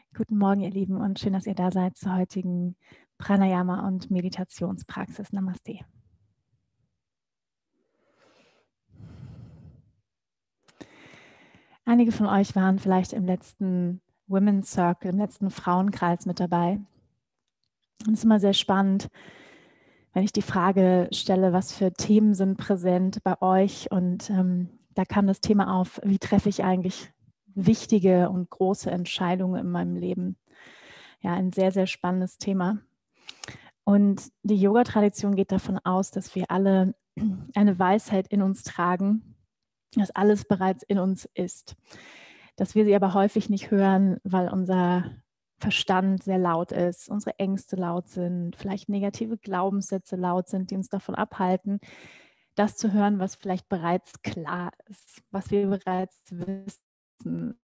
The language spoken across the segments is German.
Guten Morgen, ihr Lieben, und schön, dass ihr da seid zur heutigen Pranayama- und Meditationspraxis. Namaste. Einige von euch waren vielleicht im letzten Women's Circle, im letzten Frauenkreis mit dabei. Und es ist immer sehr spannend, wenn ich die Frage stelle, was für Themen sind präsent bei euch. Und da kam das Thema auf, wie treffe ich eigentlich wichtige und große Entscheidungen in meinem Leben? Ja, ein sehr, sehr spannendes Thema. Und die Yoga-Tradition geht davon aus, dass wir alle eine Weisheit in uns tragen, dass alles bereits in uns ist. Dass wir sie aber häufig nicht hören, weil unser Verstand sehr laut ist, unsere Ängste laut sind, vielleicht negative Glaubenssätze laut sind, die uns davon abhalten, das zu hören, was vielleicht bereits klar ist, was wir bereits wissen,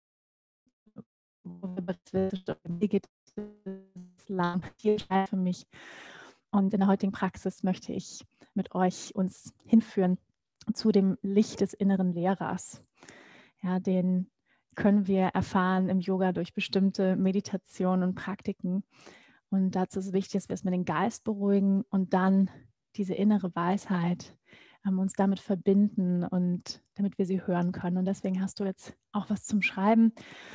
wo wir bereits wissen, wie geht es lang, hier für mich. Und in der heutigen Praxis möchte ich mit euch uns hinführen zu dem Licht des inneren Lehrers. Ja, den können wir erfahren im Yoga durch bestimmte Meditationen und Praktiken. Und dazu ist es wichtig, dass wir erstmal den Geist beruhigen und dann diese innere Weisheit uns damit verbinden und damit wir sie hören können. Und deswegen hast du jetzt auch was zum Schreiben.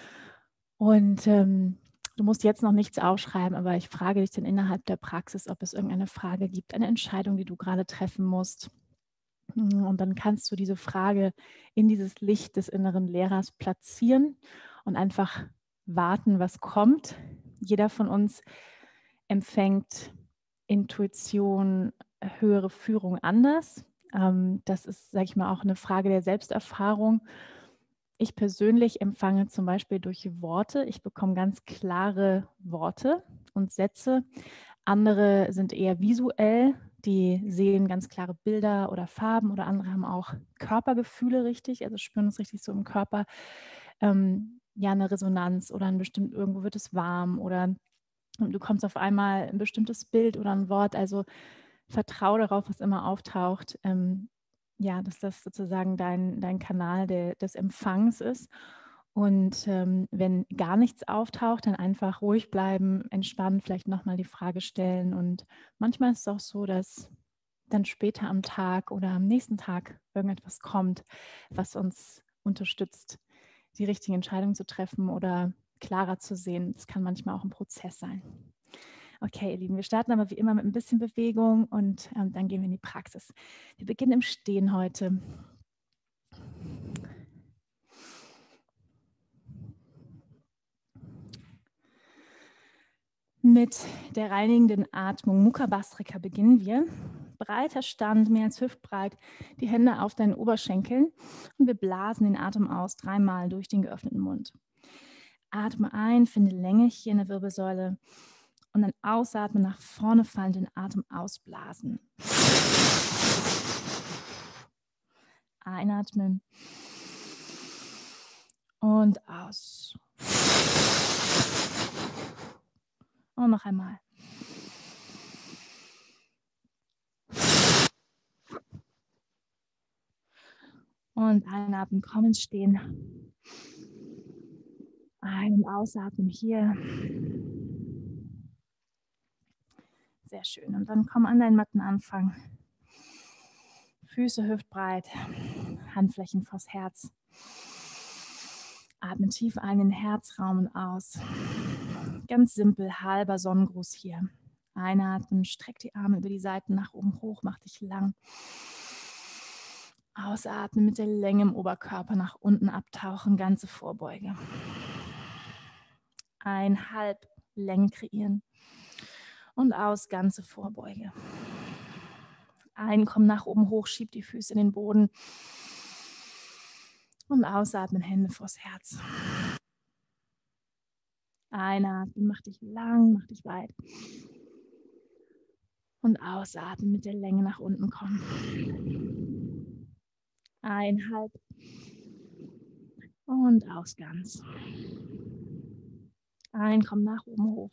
Und du musst jetzt noch nichts aufschreiben, aber ich frage dich dann innerhalb der Praxis, ob es irgendeine Frage gibt, eine Entscheidung, die du gerade treffen musst. Und dann kannst du diese Frage in dieses Licht des inneren Lehrers platzieren und einfach warten, was kommt. Jeder von uns empfängt Intuition, höhere Führung anders. Das ist, sage ich mal, auch eine Frage der Selbsterfahrung. Ich persönlich empfange zum Beispiel durch Worte. Ich bekomme ganz klare Worte und Sätze. Andere sind eher visuell. Die sehen ganz klare Bilder oder Farben, oder andere haben auch Körpergefühle richtig, also spüren es richtig so im Körper. Ja, eine Resonanz oder irgendwo wird es warm oder du kommst auf einmal ein bestimmtes Bild oder ein Wort. Also vertraue darauf, was immer auftaucht. Ja, dass das sozusagen dein Kanal des Empfangs ist. Und wenn gar nichts auftaucht, dann einfach ruhig bleiben, entspannen, vielleicht nochmal die Frage stellen. Und manchmal ist es auch so, dass dann später am Tag oder am nächsten Tag irgendetwas kommt, was uns unterstützt, die richtige Entscheidung zu treffen oder klarer zu sehen. Das kann manchmal auch ein Prozess sein. Okay, ihr Lieben, wir starten aber wie immer mit ein bisschen Bewegung und dann gehen wir in die Praxis. Wir beginnen im Stehen heute. Mit der reinigenden Atmung Mukha Bhastrika beginnen wir. Breiter Stand, mehr als hüftbreit, die Hände auf deinen Oberschenkeln und wir blasen den Atem aus, 3-mal durch den geöffneten Mund. Atme ein, finde Länge hier in der Wirbelsäule und dann ausatmen, nach vorne fallen, den Atem ausblasen. Einatmen und aus. Und noch einmal. Und einatmen, komm ins Stehen. Ein- und ausatmen hier. Sehr schön. Und dann komm an deinen Mattenanfang. Füße hüftbreit, Handflächen vors Herz. Atme tief ein in den Herzraum und aus. Ganz simpel, halber Sonnengruß hier. Einatmen, streck die Arme über die Seiten nach oben hoch, mach dich lang. Ausatmen, mit der Länge im Oberkörper nach unten abtauchen, ganze Vorbeuge. Halb Länge kreieren. Und aus, ganze Vorbeuge. Komm nach oben hoch, schieb die Füße in den Boden. Und ausatmen, Hände vors Herz. Einatmen, mach dich lang, mach dich weit. Und ausatmen, mit der Länge nach unten kommen. Halb. Und aus, ganz. Komm nach oben hoch.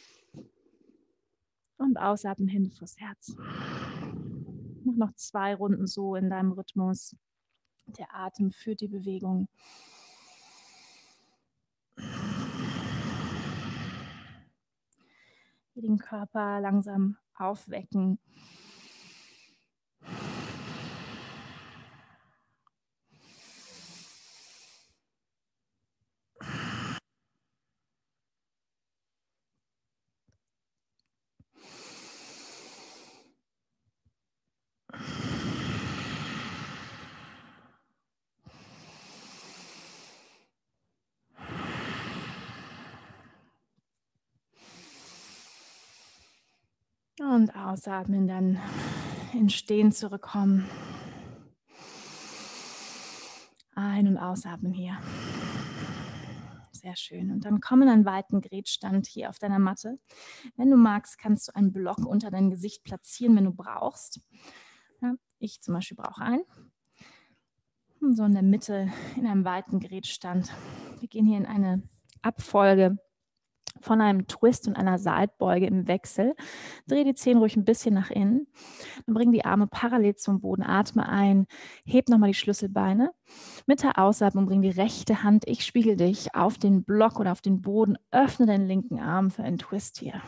Und ausatmen, Hände vors Herz. Mach noch 2 Runden so in deinem Rhythmus. Der Atem führt die Bewegung. Hier den Körper langsam aufwecken. Und ausatmen, dann ins Stehen zurückkommen. Ein- und ausatmen hier. Sehr schön. Und dann komm in einen weiten Gretstand hier auf deiner Matte. Wenn du magst, kannst du einen Block unter dein Gesicht platzieren, wenn du brauchst. Ja, ich zum Beispiel brauche einen. Und so in der Mitte in einem weiten Gretstand. Wir gehen hier in eine Abfolge von einem Twist und einer Seitbeuge im Wechsel. Dreh die Zehen ruhig ein bisschen nach innen. Dann bring die Arme parallel zum Boden. Atme ein. Heb nochmal die Schlüsselbeine. Mit der Ausatmung bring die rechte Hand, ich spiegel dich, auf den Block oder auf den Boden. Öffne den linken Arm für einen Twist hier.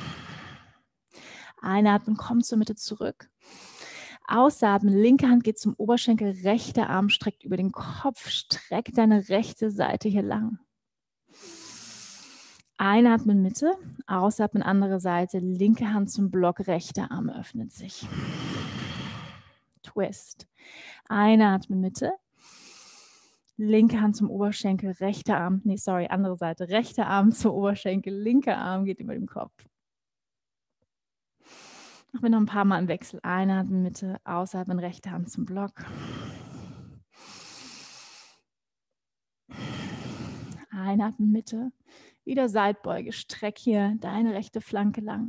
Einatmen, komm zur Mitte zurück. Ausatmen, linke Hand geht zum Oberschenkel, rechter Arm streckt über den Kopf. Streck deine rechte Seite hier lang. Einatmen Mitte, ausatmen andere Seite, linke Hand zum Block, rechter Arm öffnet sich. Twist. Einatmen Mitte, linke Hand zum Oberschenkel, rechter Arm, andere Seite, rechter Arm zum Oberschenkel, linker Arm geht über den Kopf. Machen wir noch ein paar Mal im Wechsel. Einatmen Mitte, ausatmen, rechte Hand zum Block. Einatmen Mitte, wieder Seitbeuge, streck hier deine rechte Flanke lang.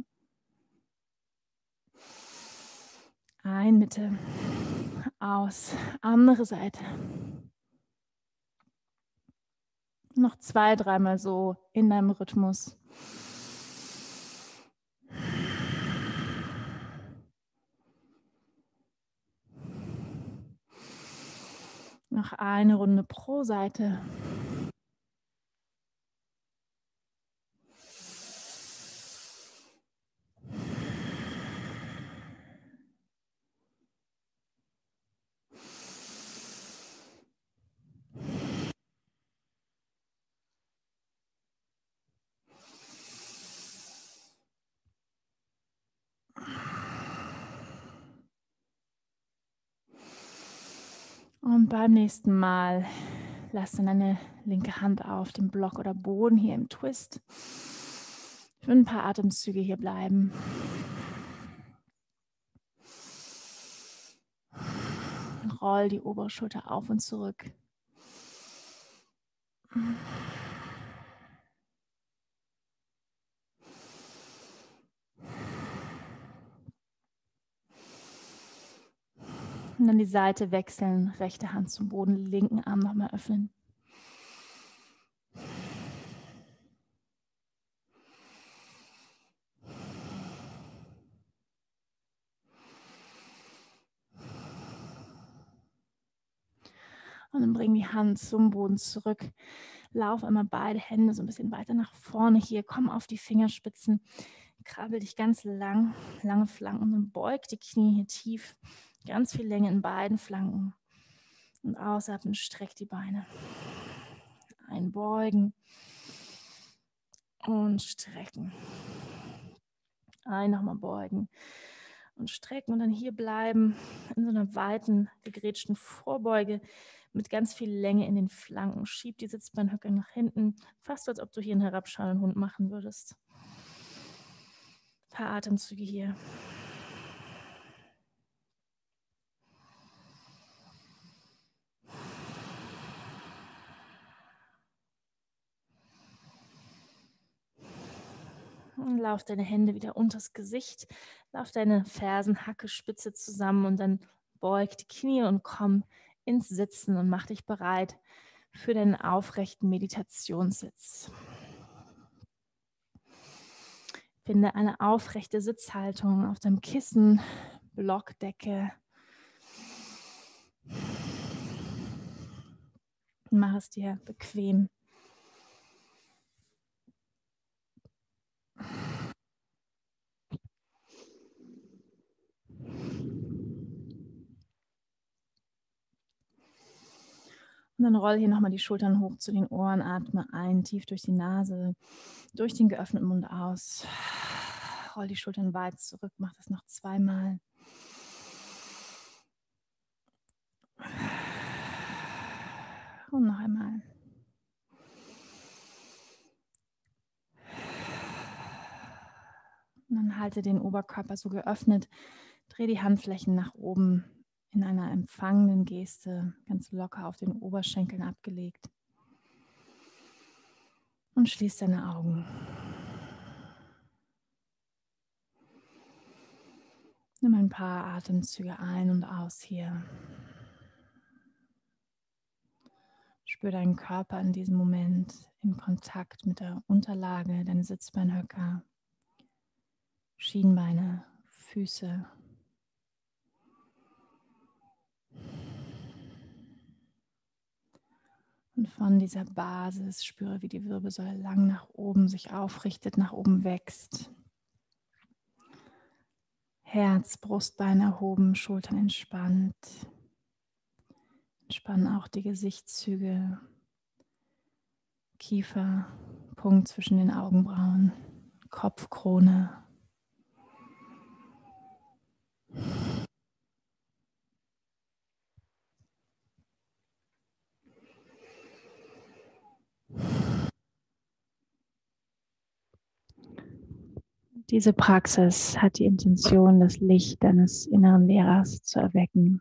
Ein Mitte, aus, andere Seite. Noch 2, 3 Mal so in deinem Rhythmus. Noch eine Runde pro Seite. Und beim nächsten Mal lass dann deine linke Hand auf dem Block oder Boden hier im Twist. Für ein paar Atemzüge hier bleiben. Roll die Oberschulter auf und zurück. Und dann die Seite wechseln, rechte Hand zum Boden, linken Arm nochmal öffnen. Und dann bring die Hand zum Boden zurück. Lauf einmal beide Hände so ein bisschen weiter nach vorne hier. Komm auf die Fingerspitzen. Krabbel dich ganz lang, lange Flanken und beug die Knie hier tief. Ganz viel Länge in beiden Flanken. Und ausatmen, streck die Beine. Einbeugen und strecken. Nochmal beugen und strecken und dann hier bleiben in so einer weiten, gegrätschten Vorbeuge mit ganz viel Länge in den Flanken. Schieb die Sitzbeinhöcker nach hinten, fast als ob du hier einen herabschauenden Hund machen würdest. Ein paar Atemzüge hier. Und lauf deine Hände wieder unters Gesicht, lauf deine Fersen, Hacke, Spitze zusammen und dann beug die Knie und komm ins Sitzen und mach dich bereit für deinen aufrechten Meditationssitz. Finde eine aufrechte Sitzhaltung auf deinem Kissen, Blockdecke. Mach es dir bequem. dann roll hier nochmal die Schultern hoch zu den Ohren, atme ein, tief durch die Nase, durch den geöffneten Mund aus. Roll die Schultern weit zurück, mach das noch zweimal. Und noch einmal. Und dann halte den Oberkörper so geöffnet, dreh die Handflächen nach oben in einer empfangenden Geste, ganz locker auf den Oberschenkeln abgelegt. Und schließ deine Augen. Nimm ein paar Atemzüge ein und aus hier. Spür deinen Körper in diesem Moment in Kontakt mit der Unterlage, deine Sitzbeinhöcker, Schienbeine, Füße. Und von dieser Basis spüre, wie die Wirbelsäule lang nach oben sich aufrichtet, nach oben wächst. Herz, Brustbein erhoben, Schultern entspannt. Entspannen auch die Gesichtszüge, Kiefer, Punkt zwischen den Augenbrauen, Kopfkrone. Diese Praxis hat die Intention, das Licht deines inneren Lehrers zu erwecken.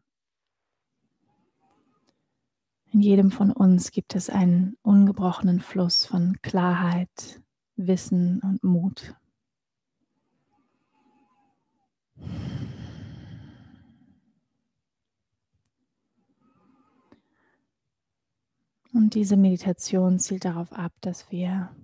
In jedem von uns gibt es einen ungebrochenen Fluss von Klarheit, Wissen und Mut. Und diese Meditation zielt darauf ab, dass wir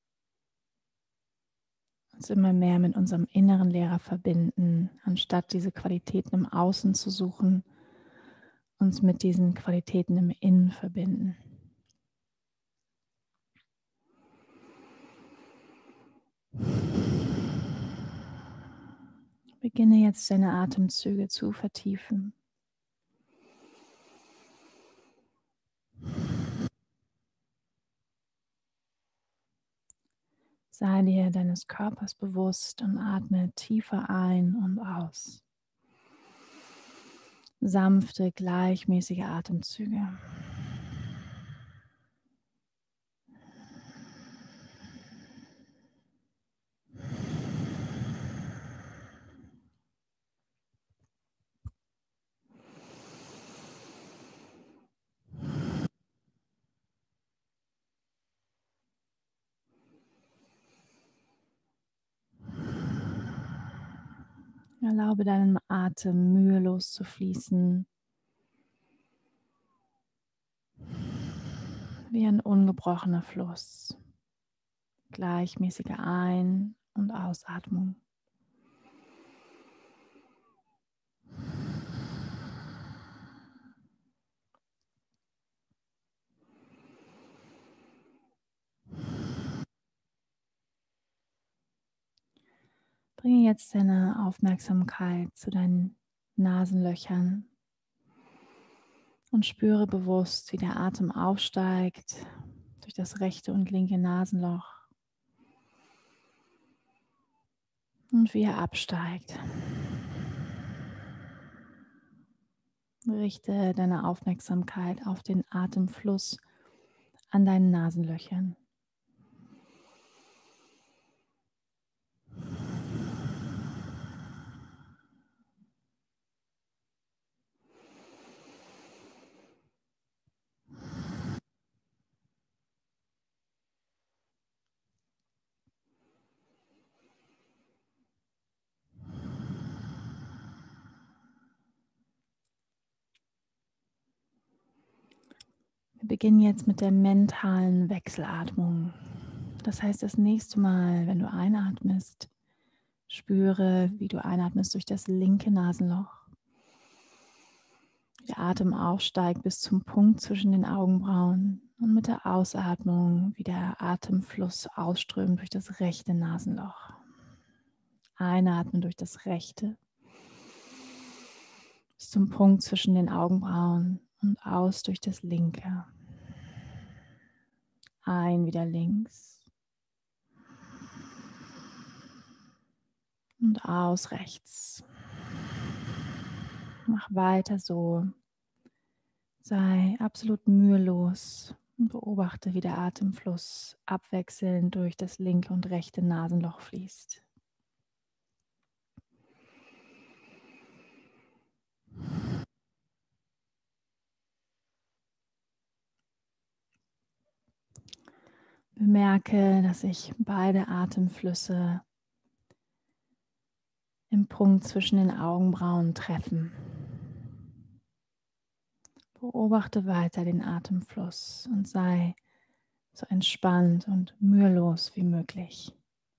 uns immer mehr mit unserem inneren Lehrer verbinden, anstatt diese Qualitäten im Außen zu suchen, uns mit diesen Qualitäten im Innen verbinden. Beginne jetzt deine Atemzüge zu vertiefen. Sei dir deines Körpers bewusst und atme tiefer ein und aus. Sanfte, gleichmäßige Atemzüge. Erlaube deinem Atem mühelos zu fließen, wie ein ungebrochener Fluss. Gleichmäßige Ein- und Ausatmung. Bringe jetzt deine Aufmerksamkeit zu deinen Nasenlöchern und spüre bewusst, wie der Atem aufsteigt durch das rechte und linke Nasenloch und wie er absteigt. Richte deine Aufmerksamkeit auf den Atemfluss an deinen Nasenlöchern. Wir beginnen jetzt mit der mentalen Wechselatmung. Das heißt, das nächste Mal, wenn du einatmest, spüre, wie du einatmest durch das linke Nasenloch. Der Atem aufsteigt bis zum Punkt zwischen den Augenbrauen und mit der Ausatmung, wie der Atemfluss ausströmt durch das rechte Nasenloch. Einatmen durch das rechte bis zum Punkt zwischen den Augenbrauen und aus durch das linke. Ein wieder links und aus rechts. Mach weiter so. Sei absolut mühelos und beobachte, wie der Atemfluss abwechselnd durch das linke und rechte Nasenloch fließt. Bemerke, dass sich beide Atemflüsse im Punkt zwischen den Augenbrauen treffen. Beobachte weiter den Atemfluss und sei so entspannt und mühelos wie möglich.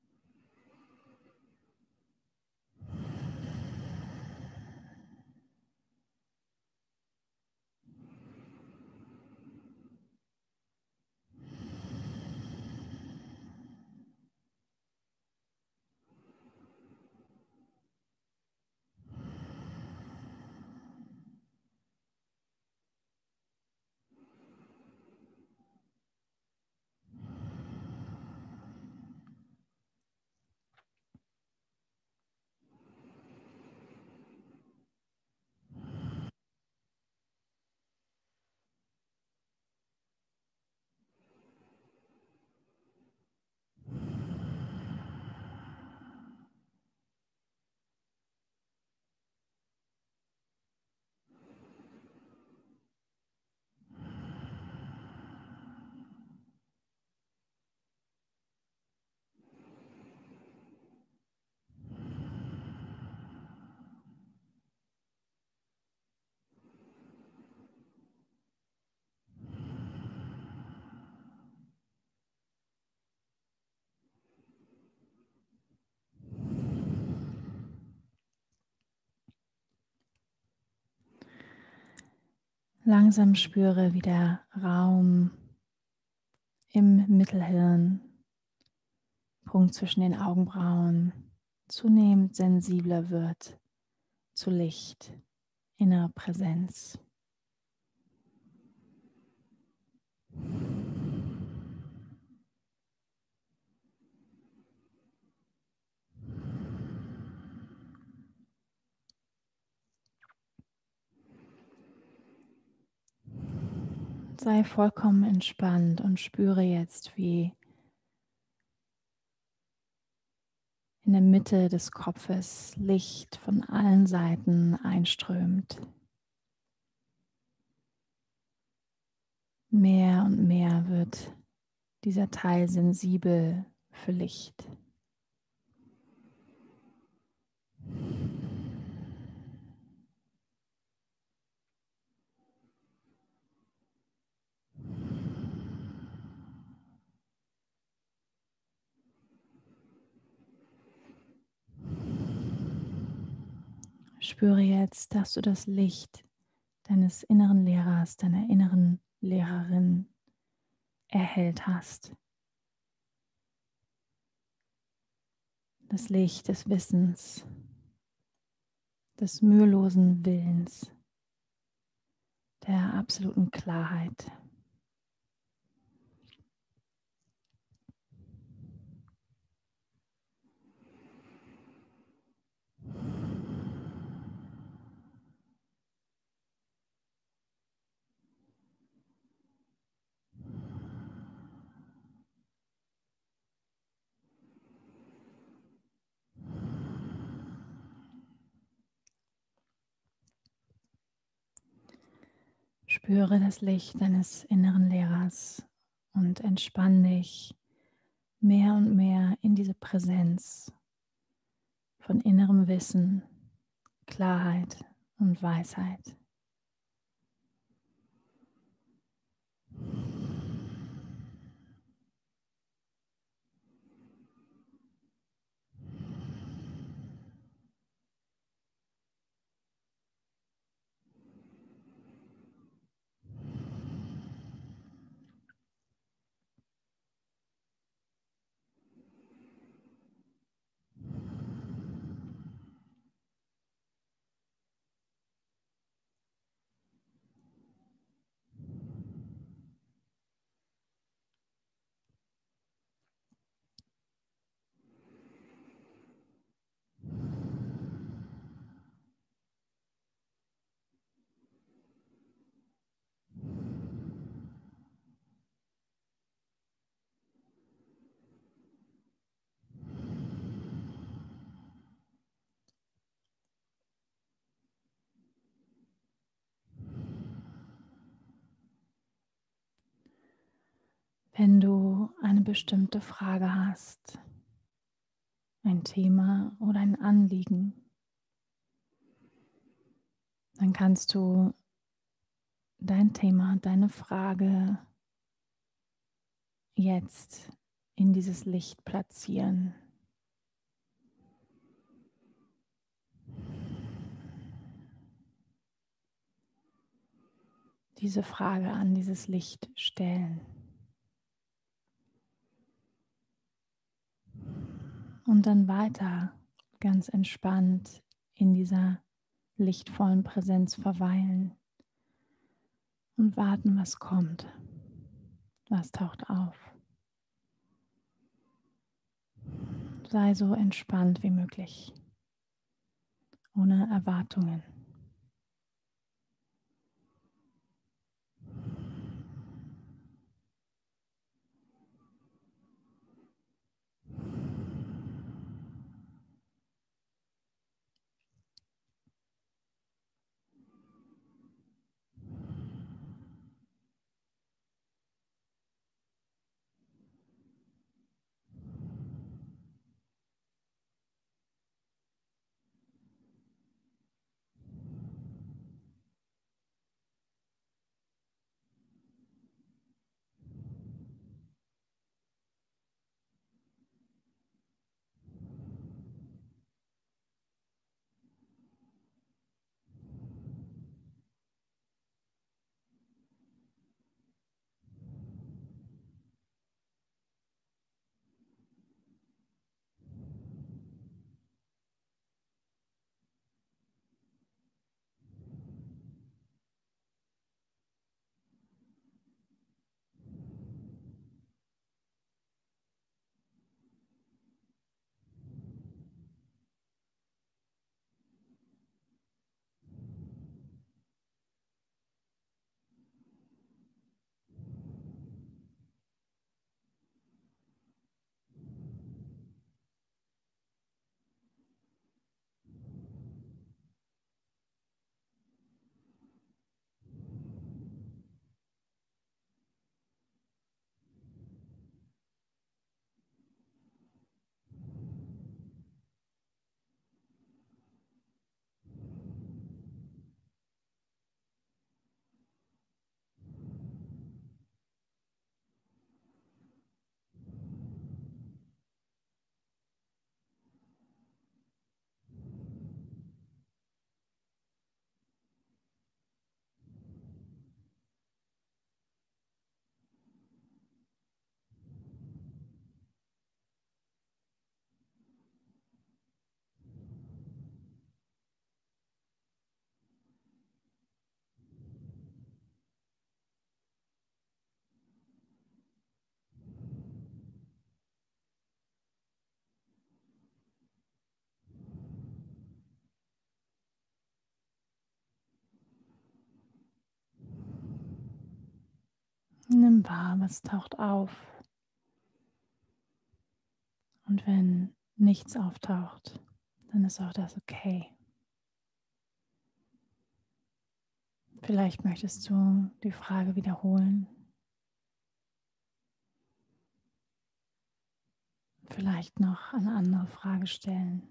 Langsam spüre, wie der Raum im Mittelhirn, Punkt zwischen den Augenbrauen, zunehmend sensibler wird zu Licht, innerer Präsenz. Sei vollkommen entspannt und spüre jetzt, wie in der Mitte des Kopfes Licht von allen Seiten einströmt. Mehr und mehr wird dieser Teil sensibel für Licht. Spüre jetzt, dass du das Licht deines inneren Lehrers, deiner inneren Lehrerin erhellt hast. Das Licht des Wissens, des mühelosen Willens, der absoluten Klarheit. Spüre das Licht deines inneren Lehrers und entspann dich mehr und mehr in diese Präsenz von innerem Wissen, Klarheit und Weisheit. Wenn du eine bestimmte Frage hast, ein Thema oder ein Anliegen, dann kannst du dein Thema, deine Frage jetzt in dieses Licht platzieren. Diese Frage an dieses Licht stellen. Und dann weiter ganz entspannt in dieser lichtvollen Präsenz verweilen und warten, was kommt, was taucht auf. Sei so entspannt wie möglich, ohne Erwartungen. Nimm wahr, was taucht auf. Und wenn nichts auftaucht, dann ist auch das okay. Vielleicht möchtest du die Frage wiederholen. Vielleicht noch eine andere Frage stellen.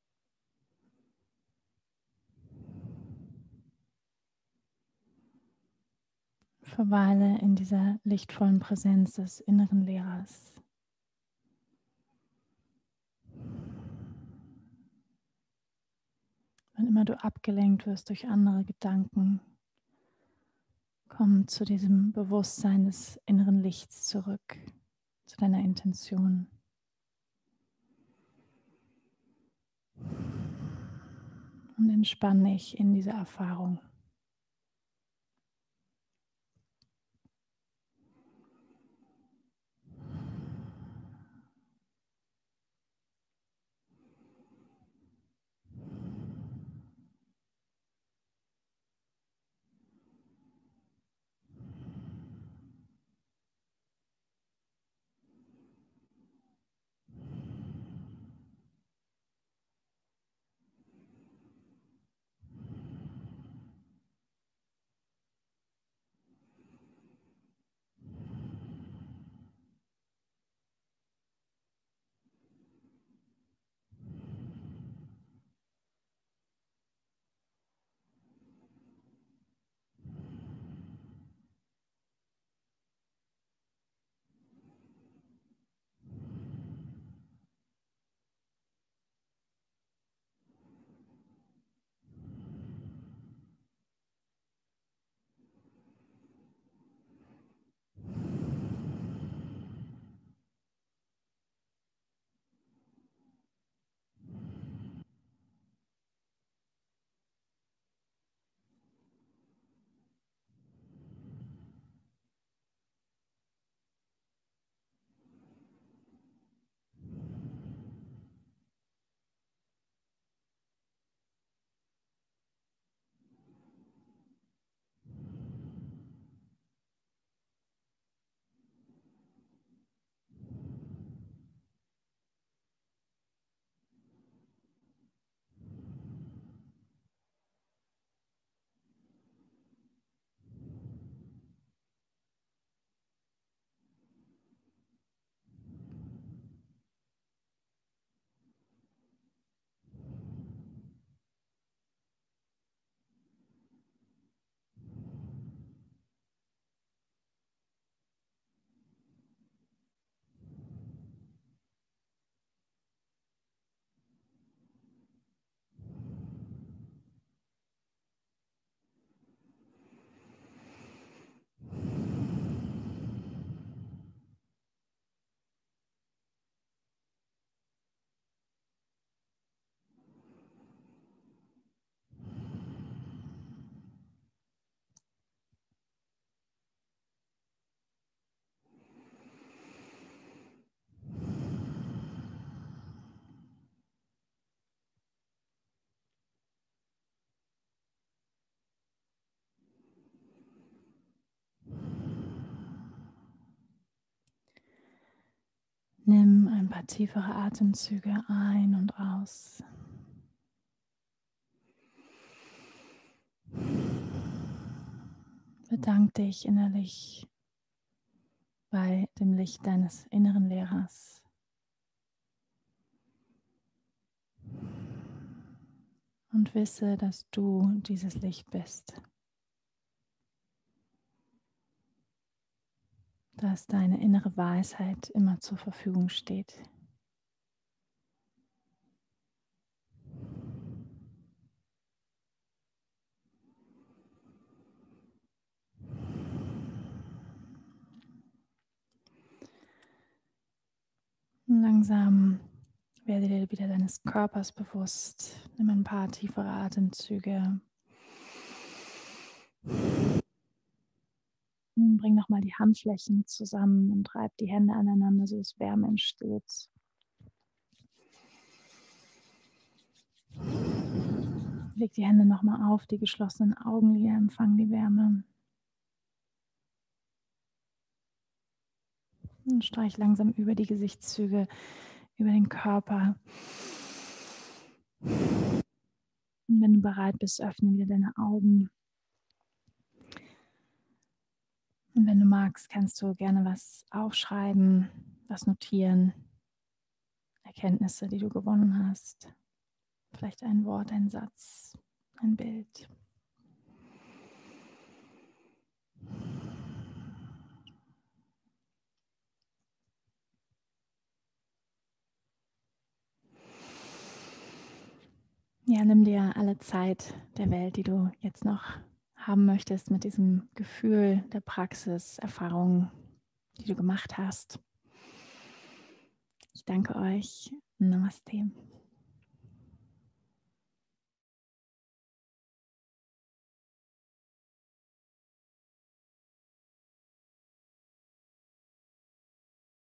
Verweile in dieser lichtvollen Präsenz des inneren Lehrers. Wenn immer du abgelenkt wirst durch andere Gedanken, komm zu diesem Bewusstsein des inneren Lichts zurück, zu deiner Intention. Und entspann dich in dieser Erfahrung. Nimm ein paar tiefere Atemzüge ein und aus. Bedank dich innerlich bei dem Licht deines inneren Lehrers. Und wisse, dass du dieses Licht bist. Dass deine innere Weisheit immer zur Verfügung steht. Und langsam werde dir wieder deines Körpers bewusst. Nimm ein paar tiefere Atemzüge. Bring nochmal die Handflächen zusammen und reib die Hände aneinander, sodass Wärme entsteht. Leg die Hände nochmal auf die geschlossenen Augenlider, empfang die Wärme. Und streich langsam über die Gesichtszüge, über den Körper. Und wenn du bereit bist, öffne wieder deine Augen. Und wenn du magst, kannst du gerne was aufschreiben, was notieren, Erkenntnisse, die du gewonnen hast. Vielleicht ein Wort, ein Satz, ein Bild. Ja, nimm dir alle Zeit der Welt, die du jetzt noch haben möchtest, mit diesem Gefühl der Praxis, Erfahrungen, die du gemacht hast. Ich danke euch. Namaste.